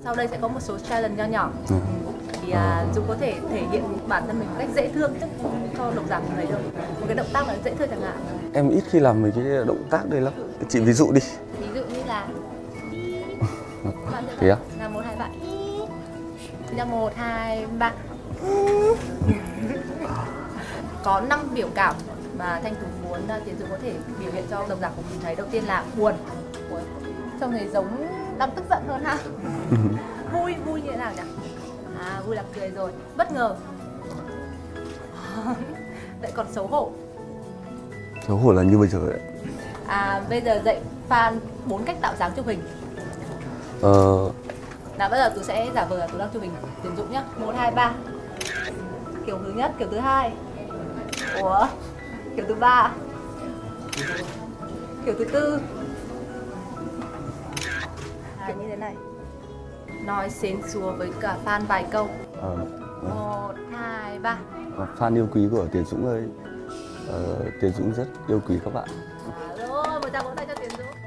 Sau đây sẽ có một số challenge nho nhỏ. Thì Dũng có thể thể hiện bản thân mình một cách dễ thương trước cho độc giả thấy được. Một cái động tác là dễ thương chẳng hạn. Em ít khi làm mấy cái động tác đây lắm. Chị ví dụ đi. Ví dụ như là Thế á? là 1, 2, 3. Là 1, 2, 3. Có 5 biểu cảm mà Thanh Tú muốn Tiến Dũng có thể biểu hiện cho độc giả của mình thấy. Đầu tiên là buồn. Trông thấy giống đang tức giận hơn ha. Vui như thế nào nhỉ? Vui là cười rồi. Bất ngờ. Lại còn xấu hổ. Xấu hổ là như bây giờ đấy. Bây giờ dạy fan 4 cách tạo dáng chụp hình. Nào bây giờ Tú sẽ giả vờ là Tú đang chụp hình Tiến Dũng nhá. 1, 2, 3. Kiểu thứ nhất, kiểu thứ hai. Ủa? Kiểu thứ ba. Kiểu thứ tư. Như thế này. Nói xến xúa với cả fan vài câu. 1, 2, 3. Fan yêu quý của Tiến Dũng ơi, Tiến Dũng rất yêu quý các bạn. Rồi, một tràng vỗ tay cho Tiến Dũng.